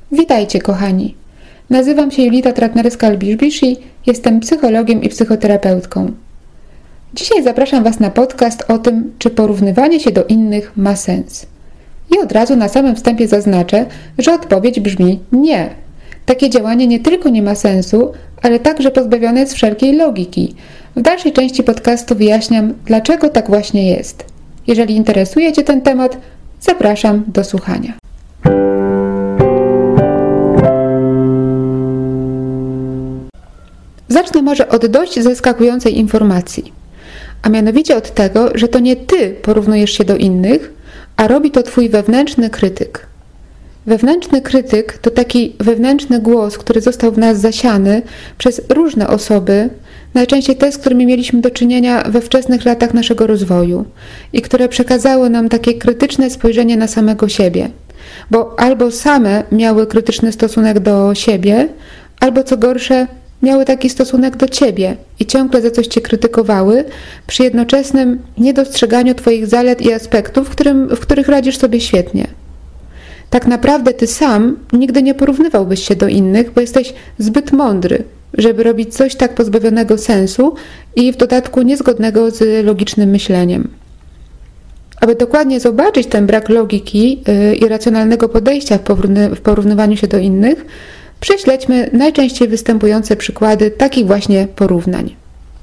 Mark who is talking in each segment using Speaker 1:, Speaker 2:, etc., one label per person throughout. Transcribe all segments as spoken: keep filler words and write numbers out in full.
Speaker 1: Witajcie, kochani. Nazywam się Julita Tratnerska-Albisz-Bisz i jestem psychologiem i psychoterapeutką. Dzisiaj zapraszam Was na podcast o tym, czy porównywanie się do innych ma sens. I od razu na samym wstępie zaznaczę, że odpowiedź brzmi nie. Takie działanie nie tylko nie ma sensu, ale także pozbawione jest wszelkiej logiki. W dalszej części podcastu wyjaśniam, dlaczego tak właśnie jest. Jeżeli interesuje Cię ten temat, zapraszam do słuchania. Zacznę może od dość zaskakującej informacji, a mianowicie od tego, że to nie Ty porównujesz się do innych, a robi to Twój wewnętrzny krytyk. Wewnętrzny krytyk to taki wewnętrzny głos, który został w nas zasiany przez różne osoby, najczęściej te, z którymi mieliśmy do czynienia we wczesnych latach naszego rozwoju i które przekazały nam takie krytyczne spojrzenie na samego siebie, bo albo same miały krytyczny stosunek do siebie, albo co gorsze, miały taki stosunek do Ciebie i ciągle za coś Cię krytykowały przy jednoczesnym niedostrzeganiu Twoich zalet i aspektów, w, którym, w których radzisz sobie świetnie. Tak naprawdę Ty sam nigdy nie porównywałbyś się do innych, bo jesteś zbyt mądry, żeby robić coś tak pozbawionego sensu i w dodatku niezgodnego z logicznym myśleniem. Aby dokładnie zobaczyć ten brak logiki yy, i racjonalnego podejścia w, porówny, w porównywaniu się do innych, prześledźmy najczęściej występujące przykłady takich właśnie porównań.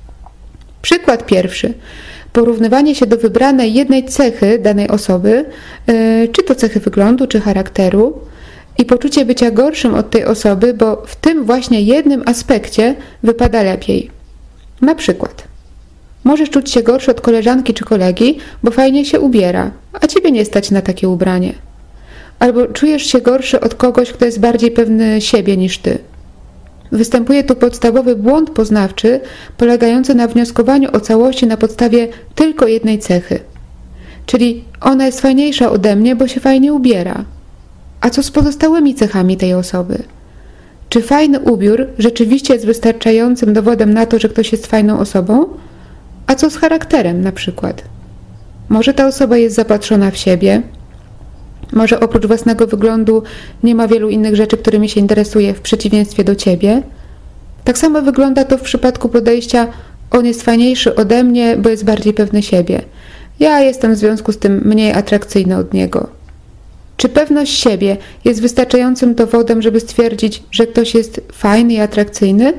Speaker 1: Przykład pierwszy. Porównywanie się do wybranej jednej cechy danej osoby, yy, czy to cechy wyglądu, czy charakteru, i poczucie bycia gorszym od tej osoby, bo w tym właśnie jednym aspekcie wypada lepiej. Na przykład, możesz czuć się gorszy od koleżanki czy kolegi, bo fajnie się ubiera, a Ciebie nie stać na takie ubranie. Albo czujesz się gorszy od kogoś, kto jest bardziej pewny siebie niż Ty. Występuje tu podstawowy błąd poznawczy, polegający na wnioskowaniu o całości na podstawie tylko jednej cechy. Czyli ona jest fajniejsza ode mnie, bo się fajnie ubiera. A co z pozostałymi cechami tej osoby? Czy fajny ubiór rzeczywiście jest wystarczającym dowodem na to, że ktoś jest fajną osobą? A co z charakterem na przykład? Może ta osoba jest zapatrzona w siebie? Może oprócz własnego wyglądu nie ma wielu innych rzeczy, którymi się interesuje w przeciwieństwie do Ciebie? Tak samo wygląda to w przypadku podejścia: on jest fajniejszy ode mnie, bo jest bardziej pewny siebie. Ja jestem w związku z tym mniej atrakcyjny od niego. Czy pewność siebie jest wystarczającym dowodem, żeby stwierdzić, że ktoś jest fajny i atrakcyjny?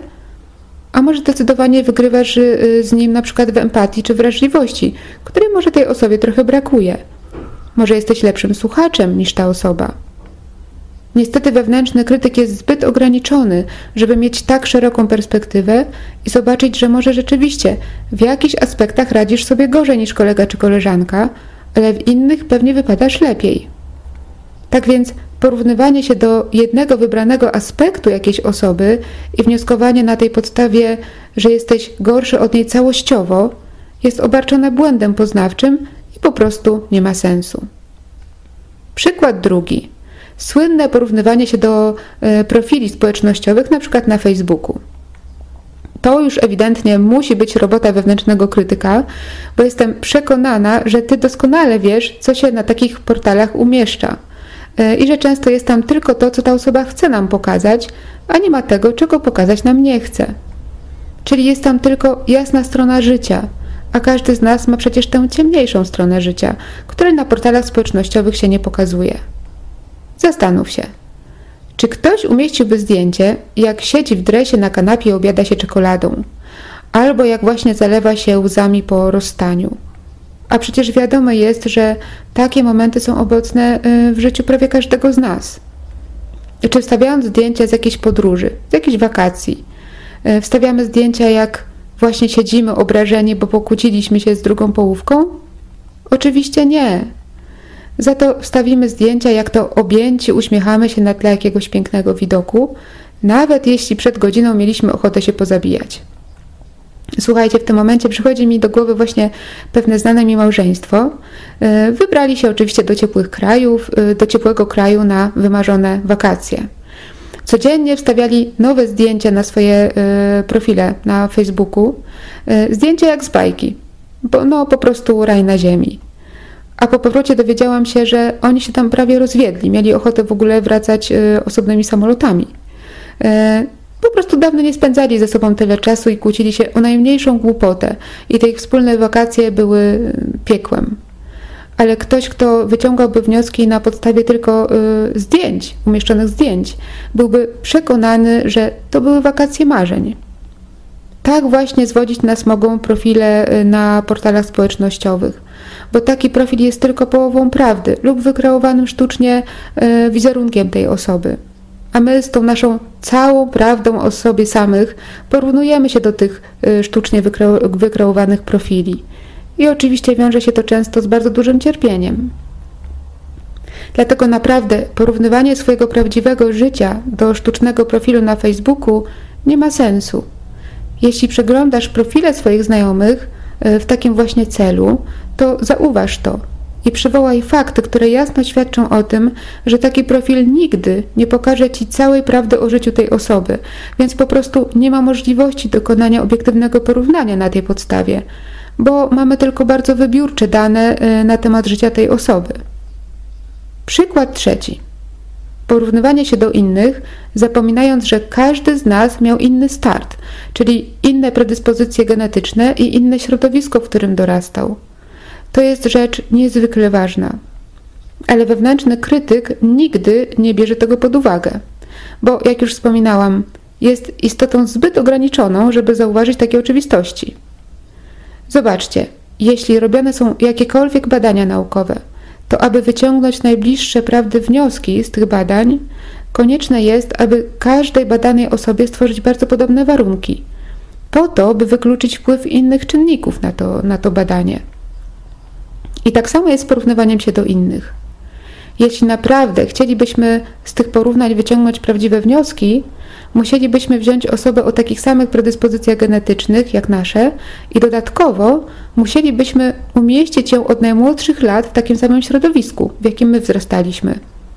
Speaker 1: A może zdecydowanie wygrywasz z nim na przykład w empatii czy wrażliwości, której może tej osobie trochę brakuje? Może jesteś lepszym słuchaczem niż ta osoba? Niestety wewnętrzny krytyk jest zbyt ograniczony, żeby mieć tak szeroką perspektywę i zobaczyć, że może rzeczywiście w jakichś aspektach radzisz sobie gorzej niż kolega czy koleżanka, ale w innych pewnie wypadasz lepiej. Tak więc porównywanie się do jednego wybranego aspektu jakiejś osoby i wnioskowanie na tej podstawie, że jesteś gorszy od niej całościowo, jest obarczone błędem poznawczym i po prostu nie ma sensu. Przykład drugi. Słynne porównywanie się do e, profili społecznościowych, na przykład na Facebooku. To już ewidentnie musi być robota wewnętrznego krytyka, bo jestem przekonana, że Ty doskonale wiesz, co się na takich portalach umieszcza e, i że często jest tam tylko to, co ta osoba chce nam pokazać, a nie ma tego, czego pokazać nam nie chce. Czyli jest tam tylko jasna strona życia, a każdy z nas ma przecież tę ciemniejszą stronę życia, której na portalach społecznościowych się nie pokazuje. Zastanów się, czy ktoś umieściłby zdjęcie, jak siedzi w dresie na kanapie i obiada się czekoladą, albo jak właśnie zalewa się łzami po rozstaniu. A przecież wiadomo jest, że takie momenty są obecne w życiu prawie każdego z nas. Czy wstawiając zdjęcia z jakiejś podróży, z jakichś wakacji, wstawiamy zdjęcia, jak właśnie siedzimy obrażeni, bo pokłóciliśmy się z drugą połówką? Oczywiście nie. Za to wstawimy zdjęcia, jak to objęci uśmiechamy się na tle jakiegoś pięknego widoku, nawet jeśli przed godziną mieliśmy ochotę się pozabijać. Słuchajcie, w tym momencie przychodzi mi do głowy właśnie pewne znane mi małżeństwo. Wybrali się oczywiście do ciepłych krajów, do ciepłego kraju na wymarzone wakacje. Codziennie wstawiali nowe zdjęcia na swoje profile na Facebooku. Zdjęcia jak z bajki, bo no po prostu raj na ziemi. a po powrocie dowiedziałam się, że oni się tam prawie rozwiedli, mieli ochotę w ogóle wracać osobnymi samolotami. Po prostu dawno nie spędzali ze sobą tyle czasu i kłócili się o najmniejszą głupotę i te ich wspólne wakacje były piekłem. Ale ktoś, kto wyciągałby wnioski na podstawie tylko zdjęć, umieszczonych zdjęć, byłby przekonany, że to były wakacje marzeń. Tak właśnie zwodzić nas mogą profile na portalach społecznościowych, bo taki profil jest tylko połową prawdy lub wykreowanym sztucznie wizerunkiem tej osoby. A my z tą naszą całą prawdą o sobie samych porównujemy się do tych sztucznie wykreowanych profili. I oczywiście wiąże się to często z bardzo dużym cierpieniem. Dlatego naprawdę porównywanie swojego prawdziwego życia do sztucznego profilu na Facebooku nie ma sensu. Jeśli przeglądasz profile swoich znajomych w takim właśnie celu, to zauważ to i przywołaj fakty, które jasno świadczą o tym, że taki profil nigdy nie pokaże Ci całej prawdy o życiu tej osoby, więc po prostu nie ma możliwości dokonania obiektywnego porównania na tej podstawie, bo mamy tylko bardzo wybiórcze dane na temat życia tej osoby. Przykład trzeci. Porównywanie się do innych, zapominając, że każdy z nas miał inny start, czyli inne predyspozycje genetyczne i inne środowisko, w którym dorastał. To jest rzecz niezwykle ważna. Ale wewnętrzny krytyk nigdy nie bierze tego pod uwagę, bo jak już wspominałam, jest istotą zbyt ograniczoną, żeby zauważyć takie oczywistości. Zobaczcie, jeśli robione są jakiekolwiek badania naukowe, to aby wyciągnąć najbliższe prawdy wnioski z tych badań, konieczne jest, aby każdej badanej osobie stworzyć bardzo podobne warunki, po to, by wykluczyć wpływ innych czynników na to, na to badanie. I tak samo jest z porównywaniem się do innych. Jeśli naprawdę chcielibyśmy z tych porównań wyciągnąć prawdziwe wnioski, musielibyśmy wziąć osobę o takich samych predyspozycjach genetycznych jak nasze i dodatkowo musielibyśmy umieścić ją od najmłodszych lat w takim samym środowisku, w jakim my wzrastaliśmy.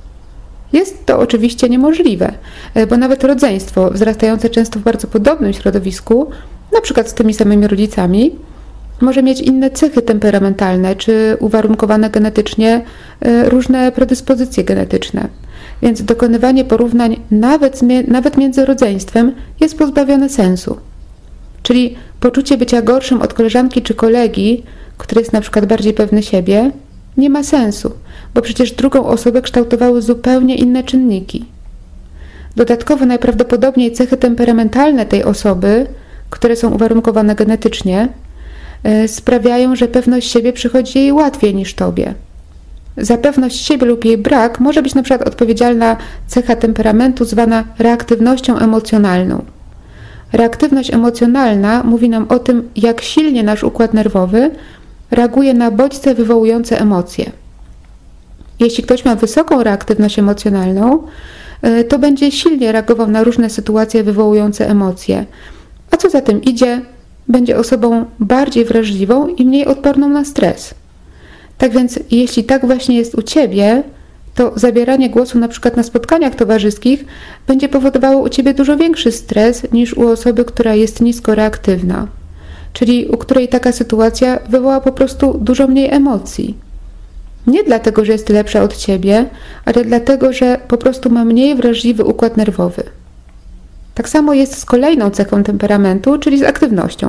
Speaker 1: Jest to oczywiście niemożliwe, bo nawet rodzeństwo wzrastające często w bardzo podobnym środowisku, na przykład z tymi samymi rodzicami, może mieć inne cechy temperamentalne czy uwarunkowane genetycznie różne predyspozycje genetyczne. Więc dokonywanie porównań nawet, nawet między rodzeństwem jest pozbawione sensu. Czyli poczucie bycia gorszym od koleżanki czy kolegi, który jest na przykład bardziej pewny siebie, nie ma sensu, bo przecież drugą osobę kształtowały zupełnie inne czynniki. Dodatkowo najprawdopodobniej cechy temperamentalne tej osoby, które są uwarunkowane genetycznie, sprawiają, że pewność siebie przychodzi jej łatwiej niż tobie. Za pewność siebie lub jej brak może być na przykład odpowiedzialna cecha temperamentu zwana reaktywnością emocjonalną. Reaktywność emocjonalna mówi nam o tym, jak silnie nasz układ nerwowy reaguje na bodźce wywołujące emocje. Jeśli ktoś ma wysoką reaktywność emocjonalną, to będzie silnie reagował na różne sytuacje wywołujące emocje, a co za tym idzie, będzie osobą bardziej wrażliwą i mniej odporną na stres. Tak więc, jeśli tak właśnie jest u Ciebie, to zabieranie głosu na przykład na spotkaniach towarzyskich będzie powodowało u Ciebie dużo większy stres niż u osoby, która jest niskoreaktywna, czyli u której taka sytuacja wywoła po prostu dużo mniej emocji. Nie dlatego, że jest lepsza od Ciebie, ale dlatego, że po prostu ma mniej wrażliwy układ nerwowy. Tak samo jest z kolejną cechą temperamentu, czyli z aktywnością.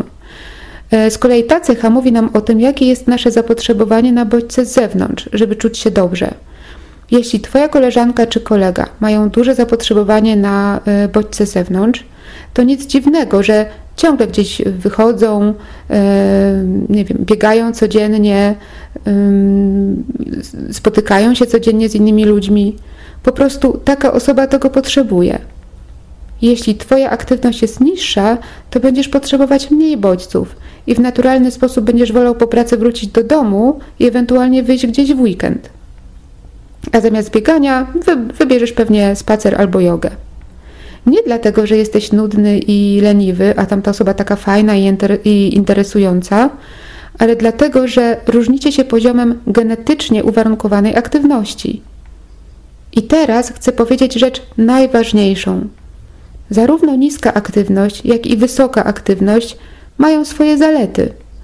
Speaker 1: Z kolei ta cecha mówi nam o tym, jakie jest nasze zapotrzebowanie na bodźce z zewnątrz, żeby czuć się dobrze. Jeśli Twoja koleżanka czy kolega mają duże zapotrzebowanie na bodźce z zewnątrz, to nic dziwnego, że ciągle gdzieś wychodzą, nie wiem, biegają codziennie, spotykają się codziennie z innymi ludźmi. Po prostu taka osoba tego potrzebuje. Jeśli Twoja aktywność jest niższa, to będziesz potrzebować mniej bodźców i w naturalny sposób będziesz wolał po pracy wrócić do domu i ewentualnie wyjść gdzieś w weekend. A zamiast biegania wy, wybierzesz pewnie spacer albo jogę. Nie dlatego, że jesteś nudny i leniwy, a tamta osoba taka fajna i, inter- i interesująca, ale dlatego, że różnicie się poziomem genetycznie uwarunkowanej aktywności. I teraz chcę powiedzieć rzecz najważniejszą. Zarówno niska aktywność, jak i wysoka aktywność mają swoje zalety.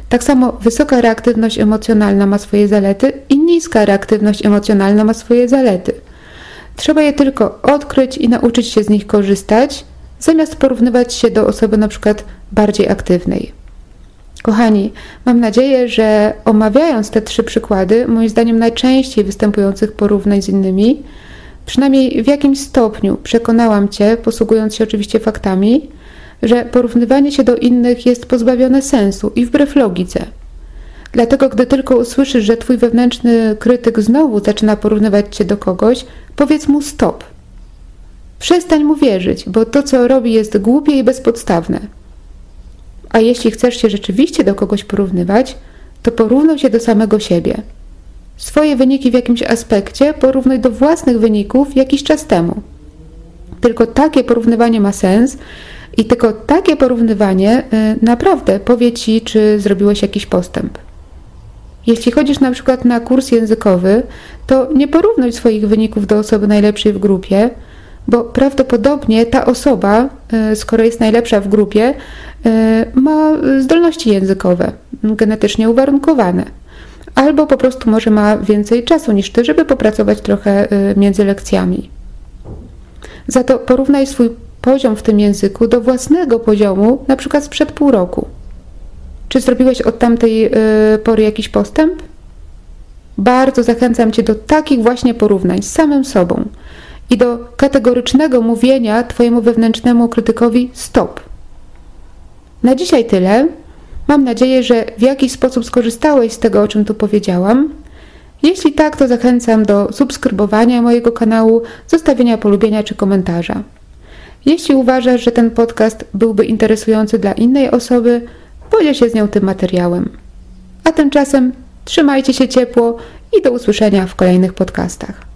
Speaker 1: Tak samo wysoka reaktywność emocjonalna ma swoje zalety i niska reaktywność emocjonalna ma swoje zalety. Trzeba je tylko odkryć i nauczyć się z nich korzystać, zamiast porównywać się do osoby na przykład bardziej aktywnej. Kochani, mam nadzieję, że omawiając te trzy przykłady, moim zdaniem najczęściej występujących porównań z innymi, przynajmniej w jakimś stopniu przekonałam Cię, posługując się oczywiście faktami, że porównywanie się do innych jest pozbawione sensu i wbrew logice. Dlatego, gdy tylko usłyszysz, że Twój wewnętrzny krytyk znowu zaczyna porównywać Cię do kogoś, powiedz mu stop. Przestań mu wierzyć, bo to, co robi, jest głupie i bezpodstawne. A jeśli chcesz się rzeczywiście do kogoś porównywać, to porównuj się do samego siebie. Swoje wyniki w jakimś aspekcie porównuj do własnych wyników jakiś czas temu. Tylko takie porównywanie ma sens i tylko takie porównywanie y, naprawdę powie Ci, czy zrobiłeś jakiś postęp. Jeśli chodzisz na przykład na kurs językowy, to nie porównuj swoich wyników do osoby najlepszej w grupie, bo prawdopodobnie ta osoba, skoro jest najlepsza w grupie, ma zdolności językowe, genetycznie uwarunkowane. Albo po prostu może ma więcej czasu niż Ty, żeby popracować trochę między lekcjami. Za to porównaj swój poziom w tym języku do własnego poziomu, na przykład sprzed pół roku. Czy zrobiłeś od tamtej pory jakiś postęp? Bardzo zachęcam Cię do takich właśnie porównań z samym sobą i do kategorycznego mówienia Twojemu wewnętrznemu krytykowi stop. Na dzisiaj tyle. Mam nadzieję, że w jakiś sposób skorzystałeś z tego, o czym tu powiedziałam. Jeśli tak, to zachęcam do subskrybowania mojego kanału, zostawienia polubienia czy komentarza. Jeśli uważasz, że ten podcast byłby interesujący dla innej osoby, podziel się z nią tym materiałem. A tymczasem trzymajcie się ciepło i do usłyszenia w kolejnych podcastach.